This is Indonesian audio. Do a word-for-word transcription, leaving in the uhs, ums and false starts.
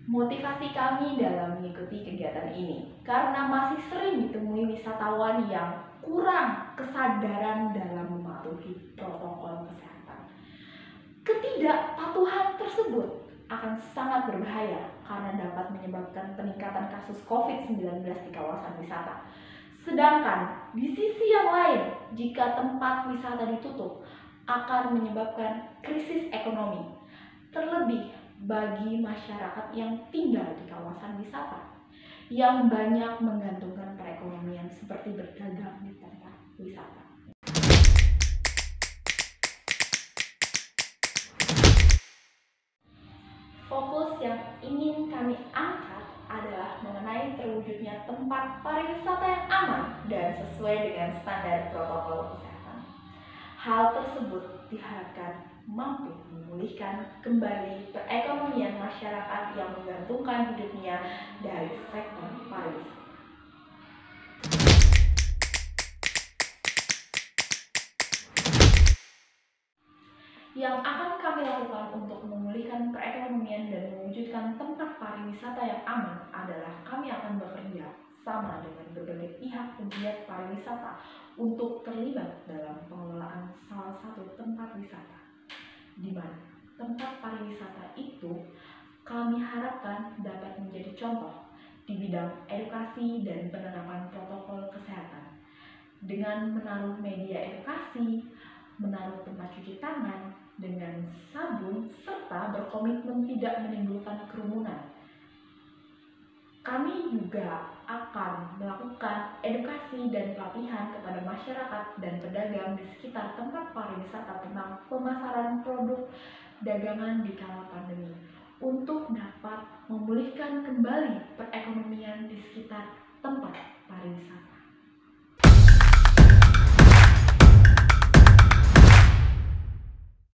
Motivasi kami dalam mengikuti kegiatan ini karena masih sering ditemui wisatawan yang kurang kesadaran dalam mematuhi protokol kesehatan. Ketidakpatuhan tersebut akan sangat berbahaya karena dapat menyebabkan peningkatan kasus covid sembilan belas di kawasan wisata. Sedangkan di sisi yang lain, jika tempat wisata ditutup, akan menyebabkan krisis ekonomi, terlebih bagi masyarakat yang tinggal di kawasan wisata yang banyak menggantungkan perekonomian seperti berdagang di tempat wisata. Fokus yang ingin kami angkat adalah mengenai terwujudnya tempat pariwisata yang aman dan sesuai dengan standar protokol kesehatan. Hal tersebut diharapkan mampu memulihkan kembali perekonomian masyarakat yang menggantungkan hidupnya dari sektor pariwisata. Yang akan kami lakukan untuk memulihkan perekonomian dan mewujudkan tempat pariwisata yang aman adalah kami akan bekerja sama dengan berbagai pihak penggiat pariwisata untuk terlibat dalam pengelolaan salah satu tempat wisata, di mana tempat pariwisata itu kami harapkan dapat menjadi contoh di bidang edukasi dan penerapan protokol kesehatan dengan menaruh media edukasi, menaruh tempat cuci tangan dengan sabun, serta berkomitmen tidak menimbulkan kerumunan. Kami juga akan melakukan edukasi dan pelatihan kepada masyarakat dan pedagang di sekitar tempat pariwisata tentang pemasaran produk dagangan di kala pandemi untuk dapat memulihkan kembali perekonomian di sekitar tempat pariwisata.